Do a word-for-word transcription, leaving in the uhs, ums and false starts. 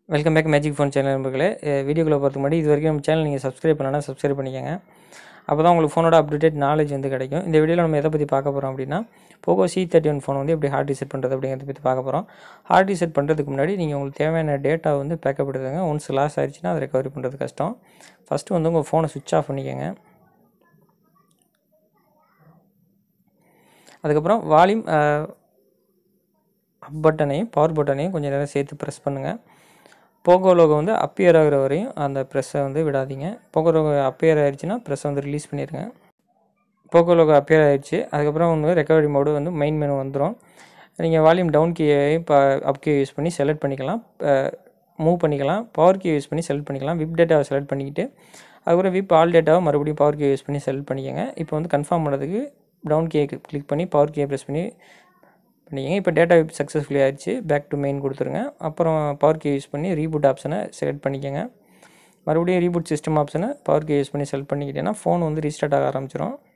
Welcome back magic phone channel நண்பர்களே. வீடியோக்குள்ளே பார்த்து முன்னாடி இது வரைக்கும் நம்ம சேனல் நீங்கள் சப்ஸ்கிரைப் பண்ணலன்னா சப்ஸ்கிரைப் பண்ணிக்கோங்க. அப்போ தான் உங்களுக்கு ஃபோனோட அப்டேட் நாலேஜ் வந்து கிடைக்கும். இந்த வீடியோவில் நம்ம எதை பற்றி பார்க்க போகிறோம் அப்படின்னா, Poco C thirty one phone வந்து எப்படி ஹார்ட் ரீசெட் பண்ணுறது அப்படிங்கிறத பற்றி பார்க்க போகிறோம். ஹார்ட் ரீசெட் பண்ணுறதுக்கு முன்னாடி நீங்கள் உங்களுக்கு தேவையான டேட்டா வந்து பேக்கப் எடுத்துங்க. ஒன்ஸ் லாஸ் ஆயிடுச்சுன்னா அதை ரெக்கவரி பண்ணுறது கஷ்டம். ஃபஸ்ட்டு வந்து உங்கள் ஃபோனை சுவிட்ச் ஆஃப் பண்ணிக்கோங்க. அதுக்கப்புறம் வால்யூம் அப் பட்டனையும் பவர் பட்டனையும் கொஞ்சம் நேரம் சேர்த்து ப்ரெஸ் பண்ணுங்கள். போகோ லோகோ வந்து அப்பியர் ஆகிற வரையும் அந்த ப்ரெஸ்ஸை வந்து விடாதீங்க. போகோ லோகோ அப்பியர் ஆகிடுச்சுன்னா ப்ரெஸ்ஸை வந்து ரிலீஸ் பண்ணிடுங்க. போகோ லோகோ அப்பியர் ஆகிடுச்சு. அதுக்கப்புறம் வந்து ரெக்கவரி மோடு வந்து மெயின் மெனு வந்துடும். நீங்கள் வால்யூம் டவுன் கீயையும் இப்போ அப் கீ யூஸ் பண்ணி செலக்ட் பண்ணிக்கலாம், மூவ் பண்ணிக்கலாம். பவர் கீ யூஸ் பண்ணி செலக்ட் பண்ணிக்கலாம். விப் டேட்டாவை செலக்ட் பண்ணிக்கிட்டு அதுக்கப்புறம் விப் ஆல் டேட்டாவை மறுபடியும் பவர் கீ யூஸ் பண்ணி செலக்ட் பண்ணிக்கோங்க. இப்போ வந்து கன்ஃபார்ம் பண்ணுறதுக்கு டவுன் கீயை கிளிக் பண்ணி பவர் கீயை ப்ரெஸ் பண்ணி பண்ணிக்கங்க. இப்போ டேட்டா விப் சக்ஸஸ்ஃபுல்லி ஆயிடுச்சு. பேக் டு மெயின் கொடுத்துருங்க. அப்புறம் பவர் கீ யூஸ் பண்ணி ரீபூட் ஆப்ஷனை செலக்ட் பண்ணிக்கோங்க. மறுபடியும் ரீபூட் சிஸ்டம் ஆப்ஷனை பவர் கீ யூஸ் பண்ணி செலக்ட் பண்ணிக்கிட்டேன்னா ஃபோன் வந்து ரீஸ்டார்ட் ஆக ஆரம்பிச்சிடும்.